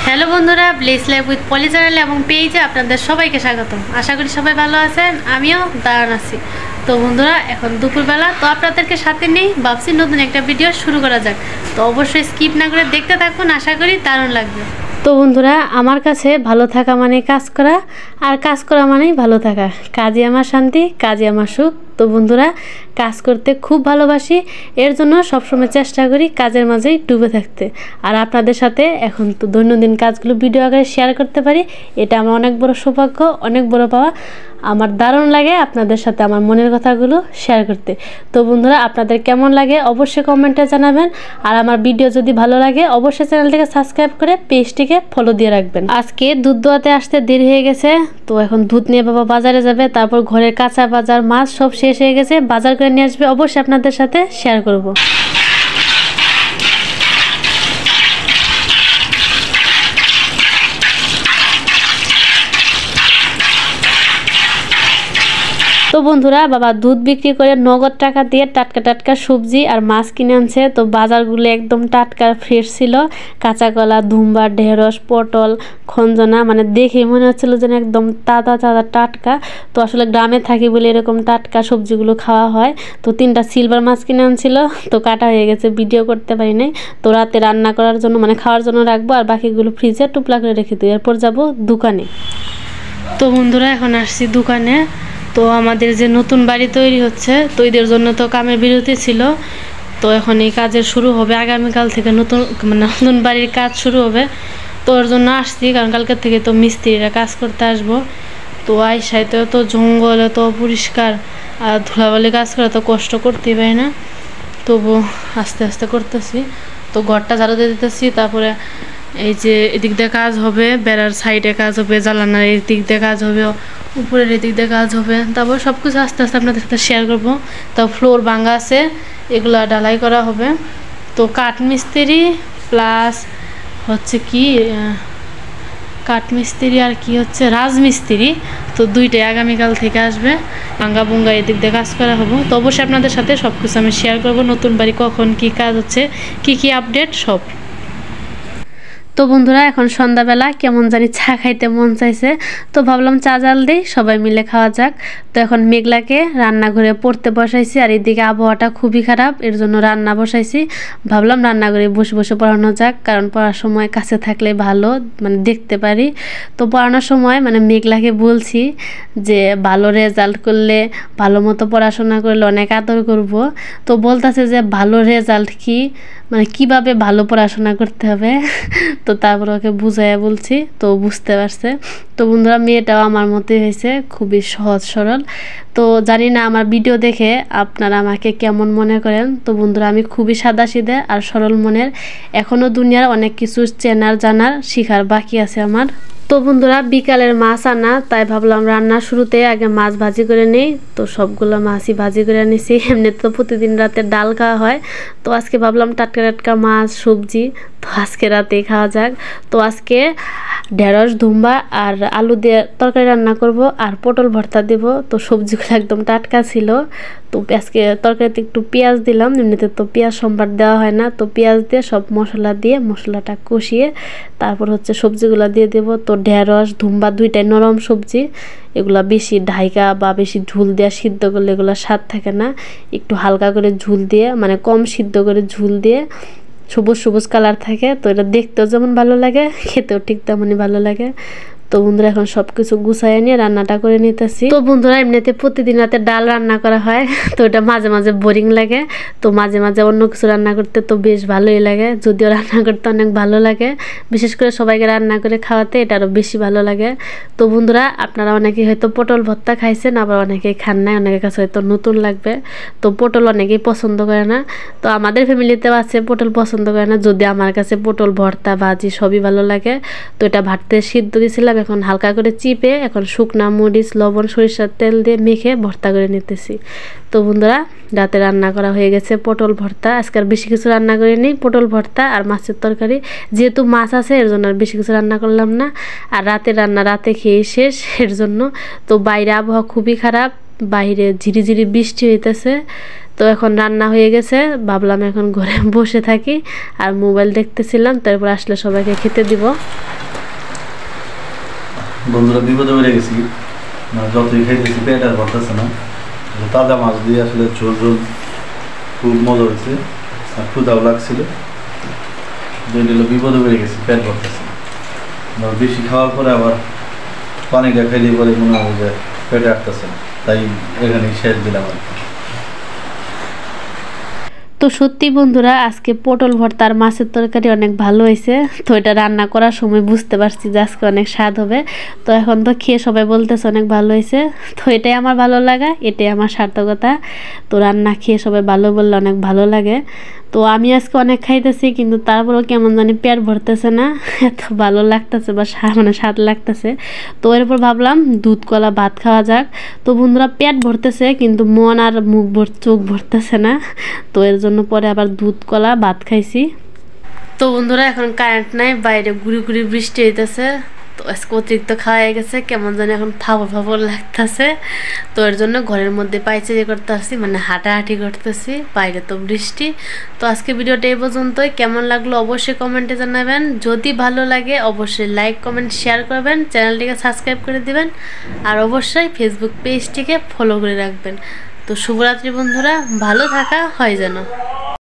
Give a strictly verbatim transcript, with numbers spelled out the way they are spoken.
Hello বন্ধুরা, bless life with পলি চ্যানেলে এবং পেজে আপনাদের সবাইকে স্বাগতম। আশা করি সবাই ভালো আছেন, আমিও দারুণ আছি। তো বন্ধুরা, এখন দুপুরবেলা, তো আপনাদেরকে সাথে নেই, ভাবছি নতুন একটা ভিডিও শুরু করা যাক। তো অবশ্যই স্কিপ না করে দেখতে থাকুন, আশা করি দারুণ লাগবে। তো বন্ধুরা, আমার কাছে ভালো থাকা মানে কাজ করা, আর কাজ করা মানেই ভালো থাকা। কাজে আমার শান্তি, কাজে আমার সুখ। তো বন্ধুরা, কাজ করতে খুব ভালোবাসি, এর জন্য সবসময় চেষ্টা করি কাজের মাঝেই ডুবে থাকতে। আর আপনাদের সাথে এখন তো দৈনন্দিন কাজগুলো ভিডিও আকারে শেয়ার করতে পারি, এটা আমার অনেক বড় সৌভাগ্য, অনেক বড় পাওয়া। আমার দারুণ লাগে আপনাদের সাথে আমার মনের কথাগুলো শেয়ার করতে। তো বন্ধুরা, আপনাদের কেমন লাগে অবশ্যই কমেন্টে জানাবেন। আর আমার ভিডিও যদি ভালো লাগে অবশ্যই চ্যানেলটিকে সাবস্ক্রাইব করে পেজটিকে ফলো দিয়ে রাখবেন। আজকে দুধ দোয়াতে আসতে দেরি হয়ে গেছে, তো এখন দুধ নিয়ে বাবা বাজারে যাবে, তারপর ঘরের কাঁচা বাজার মাছ সব শেষ হয়ে গেছে, বাজার করে নিয়ে আসবে, অবশ্যই আপনাদের সাথে শেয়ার করব। তো বন্ধুরা, বাবা দুধ বিক্রি করে নগদ টাকা দিয়ে টাটকা টাটকা সবজি আর মাছ কিনে আনছে। তো বাজারগুলো একদম টাটকা ফ্রেশ ছিল, কাঁচা কলা, ধুম্বা, ঢেঁড়স, পটল, খঞ্জনা, মানে দেখে মনে হচ্ছিল যেন একদম তাজা তাজা টাটকা। তো আসলে গ্রামে থাকি বলে এরকম টাটকা সবজিগুলো খাওয়া হয়। তো তিনটা সিলভার মাছ কিনে আনছিল, তো কাটা হয়ে গেছে, ভিডিও করতে পারি নাই। তো রাতে রান্না করার জন্য মানে খাওয়ার জন্য রাখবো, আর বাকিগুলো ফ্রিজে টুপলা করে রেখে দিই, এরপর যাব দোকানে। তো বন্ধুরা, এখন আসছি দোকানে। তো আমাদের যে নতুন বাড়ি তৈরি হচ্ছে, তো এদের জন্য তো কামের বিরতি ছিল। তো এখন এই কাজের শুরু হবে আগামীকাল থেকে, নতুন মানে নতুন বাড়ির কাজ শুরু হবে। তো ওর জন্য আসছি, কারণ কালকের থেকে তো মিস্ত্রিরা কাজ করতে আসবো। তো আইসাইতে তো জঙ্গলে তো পরিষ্কার, আর ধুলাবালি কাজ করে তো কষ্ট করতেই পারি না, তবু আস্তে আস্তে করতেছি। তো ঘরটা ঝাড়ু দিয়ে দিতেছি, তারপরে এই যে এদিক দিয়ে কাজ হবে, বেড়ার সাইডে কাজ হবে, জ্বালানার এই দিক দিয়ে কাজ হবে, উপরের এদিক দিয়ে কাজ হবে। তারপর সব কিছু আস্তে আস্তে আপনাদের সাথে শেয়ার করবো। তো ফ্লোর ভাঙা আছে, এগুলো ডালাই করা হবে। তো কাঠ মিস্ত্রি প্লাস হচ্ছে কি কাঠমিস্ত্রি আর কি হচ্ছে রাজমিস্ত্রি, তো দুইটাই আগামীকাল থেকে আসবে। ভাঙ্গা বুঙ্গা এদিক দিয়ে কাজ করা হবে। তো অবশ্যই আপনাদের সাথে সব কিছু আমি শেয়ার করবো, নতুন বাড়ি কখন কি কাজ হচ্ছে, কি কি আপডেট সব। তো বন্ধুরা, এখন সন্ধ্যাবেলা কেমন জানি চা খাইতে মন চাইছে, তো ভাবলাম চা জাল দিই, সবাই মিলে খাওয়া যাক। তো এখন মেঘলাকে রান্নাঘরে পড়তে বসাইছি, আর এদিকে আবহাওয়াটা খুবই খারাপ, এর জন্য রান্না বসাইছি। ভাবলাম রান্নাঘরে বসে বসে পড়ানো যাক, কারণ পড়ার সময় কাছে থাকলে ভালো, মানে দেখতে পারি। তো পড়ানোর সময় মানে মেঘলাকে বলছি যে ভালো রেজাল্ট করলে, ভালো মতো পড়াশোনা করলে অনেক আদর করব। তো বলতেছে যে ভালো রেজাল্ট কি, মানে কিভাবে ভালো পড়াশোনা করতে হবে। তো তারপর ওকে বুঝাইয়া বলছি, তো বুঝতে পারছে। তো বন্ধুরা, মেয়েটাও আমার মতোই হয়েছে, খুবই সহজ সরল। তো জানি না আমার ভিডিও দেখে আপনারা আমাকে কেমন মনে করেন। তো বন্ধুরা, আমি খুবই সাদাসিধে আর সরল মনের, এখনও দুনিয়ার অনেক কিছু চেনার জানার শিখার বাকি আছে আমার। তো বন্ধুরা, বিকালের মাছ আনা, তাই ভাবলাম রান্নার শুরুতে আগে মাছ ভাজি করে নেই। তো সবগুলো মাছই ভাজি করে নিছি, এমনি তো প্রতিদিন রাতে ডাল খাওয়া হয়, তো আজকে ভাবলাম টাটকা টাটকা মাছ সবজি, তো আজকে রাতেই খাওয়া যাক। তো আজকে ঢেঁড়স, ধুম্বা আর আলু দিয়ে তরকারি রান্না করব, আর পটল ভর্তা দিব। তো সবজিগুলো একদম টাটকা ছিল। তো আজকে তরকারিতে একটু পেঁয়াজ দিলাম, এমনিতে তো পেঁয়াজ সম্বার দেওয়া হয় না। তো পেঁয়াজ দিয়ে সব মশলা দিয়ে মশলাটা কষিয়ে তারপর হচ্ছে সবজিগুলো দিয়ে দেব। তো ঢেঁড়স, ধুম্বা দুইটাই নরম সবজি, এগুলা বেশি ঢাইকা বা বেশি ঝুল দেওয়া সিদ্ধ করলে এগুলো স্বাদ থাকে না। একটু হালকা করে ঝুল দিয়ে, মানে কম সিদ্ধ করে ঝুল দিয়ে সবুজ সবুজ কালার থাকে। তো এটা দেখতেও যেমন ভালো লাগে, খেতেও ঠিক তেমনই ভালো লাগে। তো বন্ধুরা, এখন সব কিছু গুছাইয়ে নিয়ে রান্নাটা করে নিতেছি। তো বন্ধুরা, এমনিতে প্রতিদিন রাতে ডাল রান্না করা হয়, তো এটা মাঝে মাঝে বোরিং লাগে। তো মাঝে মাঝে অন্য কিছু রান্না করতে তো বেশ ভালোই লাগে, যদিও রান্না করতে অনেক ভালো লাগে, বিশেষ করে সবাইকে রান্না করে খাওয়াতে এটা আরও বেশি ভালো লাগে। তো বন্ধুরা, আপনারা অনেকেই হয়তো পটল ভর্তা খাইছেন, আবার অনেকেই খান নাই, অনেকের কাছে হয়তো নতুন লাগবে। তো পটল অনেকেই পছন্দ করে না, তো আমাদের ফ্যামিলিতেও আছে পটল পছন্দ করে না, যদি আমার কাছে পটল ভর্তা ভাজি সবই ভালো লাগে। তো এটা ভাততে সিদ্ধ দিয়েছিলাম, এখন হালকা করে চিপে এখন শুকনা মরিচ, লবণ, সরিষার তেল দিয়ে মেখে ভর্তা করে নিতেছি। তো বন্ধুরা, রাতে রান্না করা হয়ে গেছে পটল ভর্তা। আজকাল বেশি কিছু রান্না করে নিই, পটল ভর্তা আর মাছের তরকারি, যেহেতু মাছ আছে এর জন্য আর বেশি কিছু রান্না করলাম না। আর রাতে রান্না রাতে খেয়ে শেষ, এর জন্য। তো বাইরে আবহাওয়া খুবই খারাপ, বাইরে ঝিরিঝিরি বৃষ্টি হইতেছে। তো এখন রান্না হয়ে গেছে, ভাবলাম এখন ঘরে বসে থাকি আর মোবাইল দেখতেছিলাম, তারপর আসলে সবাইকে খেতে দিব। বন্ধুরা বিপদে বেড়ে গেছি, মানে যতই খাইতেছি পেট আর ভরতেছে না। তাজা মাছ দিয়ে আসলে ঝোল ঝোল খুব মজা হয়েছে আর ক্ষুদাও লাগছিল। যেগুলো বিপদে বেড়ে গেছি, পেট ভরতেছে না। বেশি খাওয়ার পরে আবার পানিটা খাইলে পরে মনে হয় যে পেটে আটতেছে, তাই এখানেই শেষ দিলাম আর কি। তো সত্যি বন্ধুরা আজকে পটল ভর্তা আর মাছের তরকারি অনেক ভালো হয়েছে। তো এটা রান্না করার সময় বুঝতে পারছি যে আজকে অনেক স্বাদ হবে। তো এখন তো খেয়ে সবাই বলতেছে অনেক ভালো হয়েছে। তো এটাই আমার ভালো লাগা, এটাই আমার সার্থকতা। তো রান্না খেয়ে সবাই ভালো বললে অনেক ভালো লাগে। তো আমি আজকে অনেক খাইতেছি, কিন্তু তারপরেও কেমন জানি পেট ভরতেছে না, এত ভালো লাগতেছে বা মানে স্বাদ লাগতেছে। তো এরপর ভাবলাম দুধ কলা ভাত খাওয়া যাক। তো বন্ধুরা পেট ভরতেছে কিন্তু মন আর মুখ ভর চোখ ভরতেছে না। তো এর জন্য পরে আবার দুধ কলা ভাত খাইছি। তো বন্ধুরা এখন কারেন্ট নাই, বাইরে ঘুরি ঘুরি বৃষ্টি হইতেছে। তো আজকে অতিরিক্ত খাওয়া হয়ে গেছে, কেমন জানি এখন ফাবর ফাবর লাগতেছে। তো এর জন্য ঘরের মধ্যে পাইচারি করতে আসছি, মানে হাঁটাহাঁটি করতেছি, বাইরে তো বৃষ্টি। তো আজকে ভিডিওটা এই পর্যন্তই। কেমন লাগলো অবশ্যই কমেন্টে জানাবেন। যদি ভালো লাগে অবশ্যই লাইক কমেন্ট শেয়ার করবেন, চ্যানেলটিকে সাবস্ক্রাইব করে দিবেন, আর অবশ্যই ফেসবুক পেজটিকে ফলো করে রাখবেন। তো শুভরাত্রি বন্ধুরা, ভালো থাকা হয় যেন।